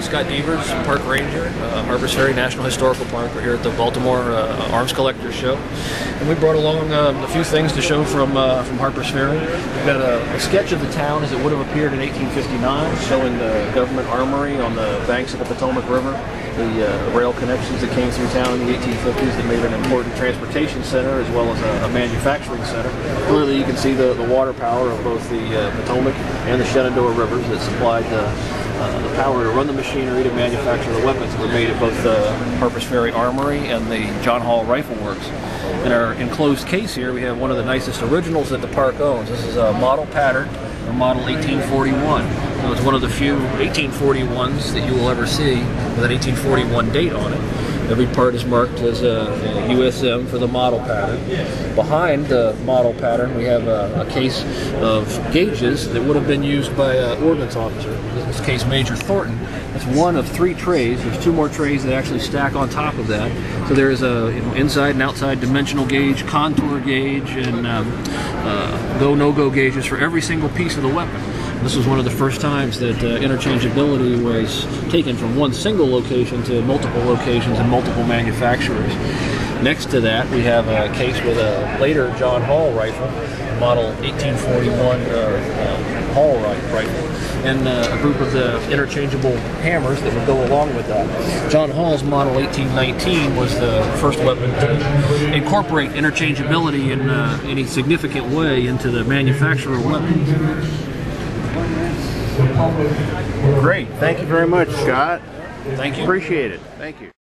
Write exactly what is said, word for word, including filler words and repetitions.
Scott Devers, Park Ranger, uh, Harpers Ferry National Historical Park. We're here at the Baltimore uh, Arms Collectors Show, and we brought along um, a few things to show from uh, from Harpers Ferry. We've got a, a sketch of the town as it would have appeared in eighteen fifty-nine, showing the government armory on the banks of the Potomac River, the uh, rail connections that came through town in the eighteen fifties that made it an important transportation center as well as a, a manufacturing center. Clearly you can see the, the water power of both the uh, Potomac and the Shenandoah rivers that supplied the, uh, the power to run the machinery to manufacture the weapons that were made at both the Harpers Ferry Armory and the John Hall Rifle Works. In our enclosed case here we have one of the nicest originals that the park owns. This is a model pattern, or model eighteen forty-one. So it's one of the few eighteen forty-ones that you will ever see with an eighteen forty-one date on it. Every part is marked as a, a U S M for the model pattern. Behind the model pattern we have a, a case of gauges that would have been used by an ordnance officer, in this case Major Thornton. That's one of three trays. There's two more trays that actually stack on top of that. So there is a you know, inside and outside dimensional gauge, contour gauge, and um, uh, go, no-go gauges for every single piece of the weapon. This was one of the first times that uh, interchangeability was taken from one single location to multiple locations and multiple manufacturers. Next to that, we have a case with a later John Hall rifle, model eighteen forty-one uh, uh, Hall rifle, and uh, a group of the interchangeable hammers that would go along with that. John Hall's model eighteen nineteen was the first weapon to incorporate interchangeability in uh, any significant way into the manufacture of weapons. Great. Thank you very much, Scott. Thank you. Appreciate it. Thank you.